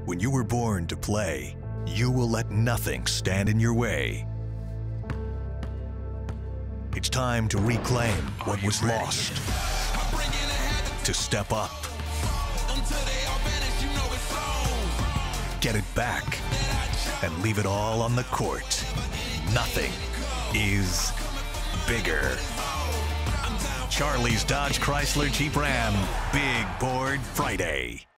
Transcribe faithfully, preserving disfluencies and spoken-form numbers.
When you were born to play, you will let nothing stand in your way. It's time to reclaim what was lost, to step up, get it back, and leave it all on the court. Nothing is bigger. Charlie's Dodge Chrysler Jeep Ram Big Board Friday.